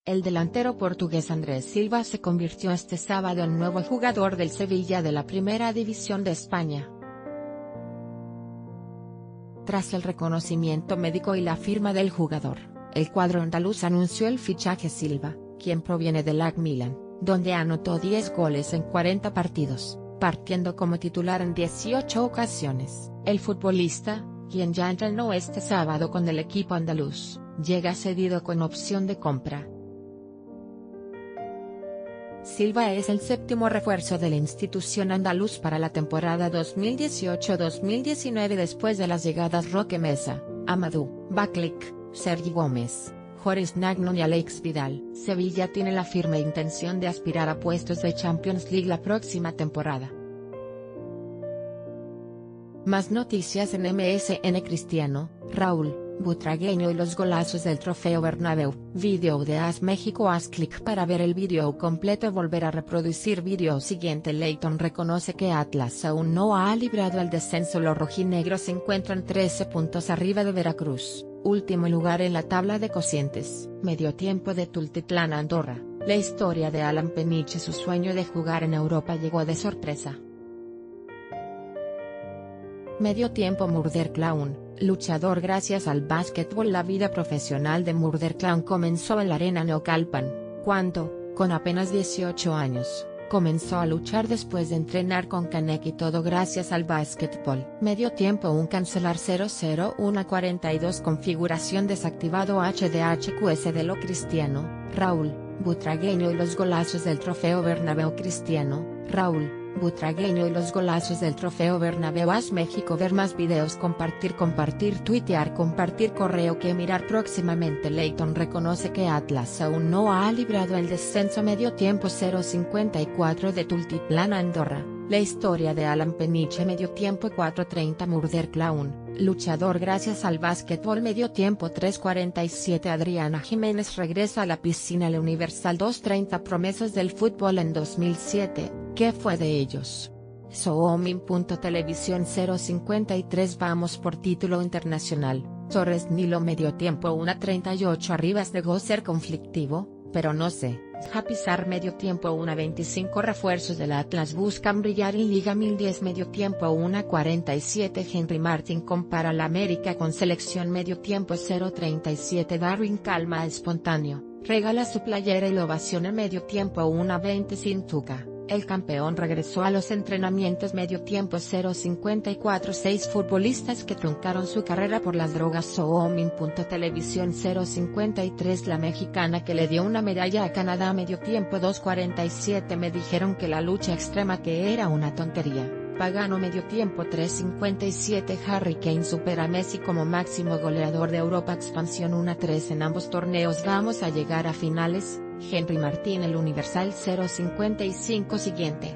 El delantero portugués Andrés Silva se convirtió este sábado en nuevo jugador del Sevilla de la Primera División de España. Tras el reconocimiento médico y la firma del jugador, el cuadro andaluz anunció el fichaje Silva, quien proviene del AC Milan, donde anotó 10 goles en 40 partidos, partiendo como titular en 18 ocasiones. El futbolista, quien ya entrenó este sábado con el equipo andaluz, llega cedido con opción de compra. Silva es el séptimo refuerzo de la institución andaluz para la temporada 2018-2019 después de las llegadas Roque Mesa, Amadou Baklik, Sergi Gómez, Joris Nagnon y Alex Vidal. Sevilla tiene la firme intención de aspirar a puestos de Champions League la próxima temporada. Más noticias en MSN. Cristiano, Raúl, Butragueño y los golazos del Trofeo Bernabéu. Video de AS México. Haz clic para ver el video completo. Volver a reproducir video siguiente. Leyton reconoce que Atlas aún no ha librado el descenso. Los rojinegros se encuentran 13 puntos arriba de Veracruz, último lugar en la tabla de cocientes. Medio tiempo de Tultitlán a Andorra. La historia de Alan Peniche. Su sueño de jugar en Europa llegó de sorpresa. Medio tiempo. Murder Clown, luchador. Gracias al básquetbol, la vida profesional de Murder Clown comenzó en la arena Naucalpan, cuando, con apenas 18 años, comenzó a luchar después de entrenar con Canek y todo gracias al básquetbol. Medio tiempo. Un cancelar 00142. Configuración desactivado. HDHQS de lo Cristiano, Raúl, Butragueño y los golazos del Trofeo Bernabéu. Cristiano, Raúl, Butragueño y los golazos del Trofeo Bernabéu. AS México. Ver más videos. Compartir, tuitear, compartir, correo que mirar próximamente. Leyton reconoce que Atlas aún no ha librado el descenso. Medio tiempo. 054 de Tultitlán a Andorra. La historia de Alan Peniche. Medio tiempo. 4:30. Murder Clown, luchador. Gracias al básquetbol. Medio tiempo. 3:47. Adriana Jiménez regresa a la piscina. El Universal. 2:30. Promesas del fútbol en 2007, ¿qué fue de ellos? Soomin.televisión. 053. Vamos por título internacional. Torres Nilo. Medio tiempo. 1:38. Arribas negó ser conflictivo, pero no sé. Japizar. Medio tiempo. 1:25. Refuerzos del Atlas buscan brillar en Liga 1010. Medio tiempo. 1:47. Henry Martin compara la América con selección. Medio tiempo. 0:37. Darwin Calma espontáneo, regala su playera y la ovación. En medio tiempo. 1:20. Sin Tuca, el campeón regresó a los entrenamientos. Medio tiempo. 0:54. 6 futbolistas que truncaron su carrera por las drogas. Soomin.televisión. 0:53. La mexicana que le dio una medalla a Canadá. Medio tiempo. 2:47. Me dijeron que la lucha extrema que era una tontería. Pagano. Medio tiempo. 3:57. Harry Kane supera a Messi como máximo goleador de Europa. Expansión. 1:3. En ambos torneos vamos a llegar a finales. Henry Martin. El Universal. 0:55. Siguiente.